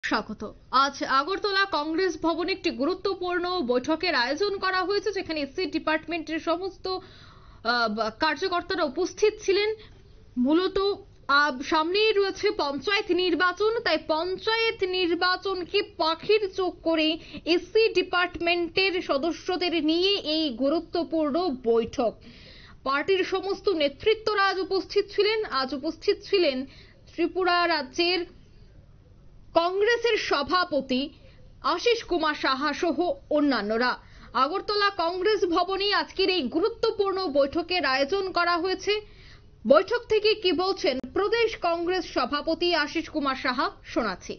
স্বাগত। আজ আগরতলা কংগ্রেস ভবনে একটি গুরুত্বপূর্ণ বৈঠকের আয়োজন করা হয়েছে, যেখানে এসসি ডিপার্টমেন্টের সমস্ত কার্যকর্তারা উপস্থিত ছিলেন। মূলত সামনেই রয়েছে পঞ্চায়েত নির্বাচন, তাই পঞ্চায়েত নির্বাচনকে পাখির চোখ করে এসসি ডিপার্টমেন্টের সদস্যদের নিয়ে এই গুরুত্বপূর্ণ বৈঠক। পার্টির সমস্ত নেতৃত্বরা আজ উপস্থিত ছিলেন। আজ উপস্থিত ছিলেন ত্রিপুরা রাজ্যের কংগ্রেসের সভাপতি আশিস কুমার সাহা সহ অন্যান্যরা। আগরতলা কংগ্রেস ভবনে আজকের এই গুরুত্বপূর্ণ বৈঠকের আয়োজন করা হয়েছে। বৈঠক থেকে কি বলছেন প্রদেশ কংগ্রেস সভাপতি আশিস কুমার সাহা, শোনাচ্ছি।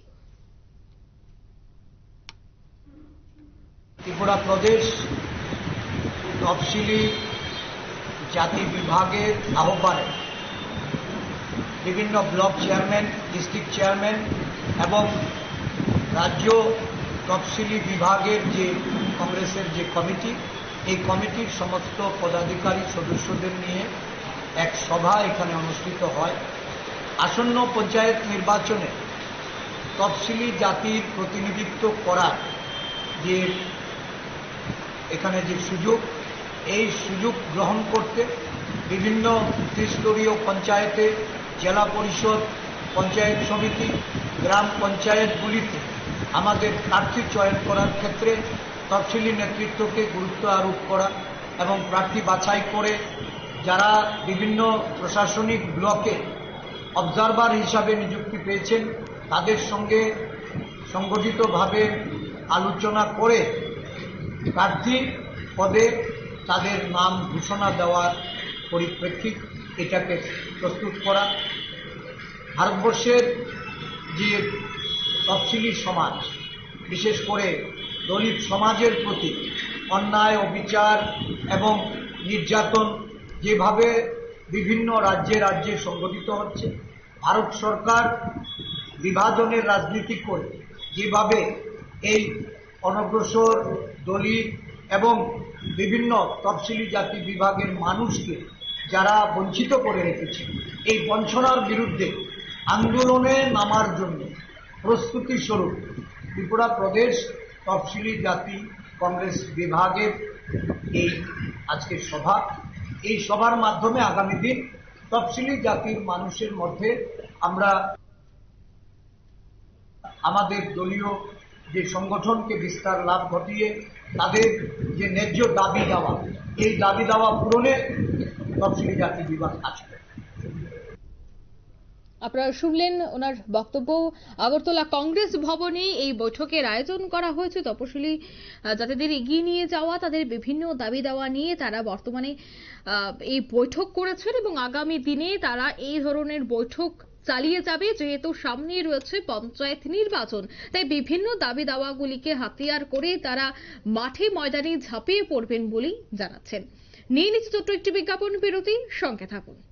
ত্রিপুরা প্রদেশ তফসিলি জাতি বিভাগের আহ্বানে বিভিন্ন ব্লক চেয়ারম্যান, ডিস্ট্রিক্ট চেয়ারম্যান এবং রাজ্য তফসিলি বিভাগের যে কংগ্রেসের যে কমিটি, এই কমিটির সমস্ত পদাধিকারী সদস্যদের নিয়ে এক সভা এখানে অনুষ্ঠিত হয়। আসন্ন পঞ্চায়েত নির্বাচনে তফসিলি জাতির প্রতিনিধিত্ব করার যে এখানে যে সুযোগ, এই সুযোগ গ্রহণ করতে বিভিন্ন ত্রিস্তরীয় পঞ্চায়েতে, জেলা পরিষদ, পঞ্চায়েত সমিতি, গ্রাম পঞ্চায়েতগুলিতে আমাদের প্রার্থী চয়ন করার ক্ষেত্রে তফসিলি নেতৃত্বকে গুরুত্ব আরোপ করা এবং প্রার্থী বাছাই করে যারা বিভিন্ন প্রশাসনিক ব্লকে অবজারভার হিসাবে নিযুক্তি পেয়েছেন তাদের সঙ্গে সংগঠিতভাবে আলোচনা করে প্রার্থী পদে তাদের নাম ঘোষণা দেওয়ার পরিপ্রেক্ষিত এটাকে প্রস্তুত করা। ভারতবর্ষের যে তফসিলি সমাজ, বিশেষ করে দলিত সমাজের প্রতি অন্যায়, অবিচার এবং নির্যাতন যেভাবে বিভিন্ন রাজ্যে রাজ্যে সংঘটিত হচ্ছে, ভারত সরকার বিভাজনের রাজনীতি করে যেভাবে এই অনগ্রসর দলিত এবং বিভিন্ন তফসিলি জাতি বিভাগের মানুষকে যারা বঞ্চিত করে রেখেছে, এই বঞ্চনার বিরুদ্ধে আন্দোলনে নামার জন্য প্রস্তুতি স্বরূপ ত্রিপুরা প্রদেশ তফসিলি জাতি কংগ্রেস বিভাগের এই আজকের সভা। এই সভার মাধ্যমে আগামী দিন তফসিলি জাতির মানুষের মধ্যে আমরা আমাদের দলীয় যে সংগঠনকে বিস্তার লাভ ঘটিয়ে তাদের যে ন্যায্য দাবি দেওয়া, এই দাবি দেওয়া পূরণে তফসিলি জাতি বিভাগ আসবে। আপনারা শুনলেন ওনার বক্তব্য। আগরতলা কংগ্রেস ভবনে এই বৈঠকের আয়োজন করা হয়েছে। তপশিলি জাতিদের এগিয়ে নিয়ে যাওয়া, তাদের বিভিন্ন দাবি দেওয়া নিয়ে তারা বর্তমানে এই বৈঠক করেছেন এবং আগামী দিনে তারা এই ধরনের বৈঠক চালিয়ে যাবে। যেহেতু সামনে রয়েছে পঞ্চায়েত নির্বাচন, তাই বিভিন্ন দাবি দাওয়াগুলিকে হাতিয়ার করে তারা মাঠে ময়দানে ঝাঁপিয়ে পড়বেন বলেই জানাচ্ছেন। নিয়ে নিচ্ছে ছোট্ট একটি বিজ্ঞাপন বিরতি, সঙ্গে থাকুন।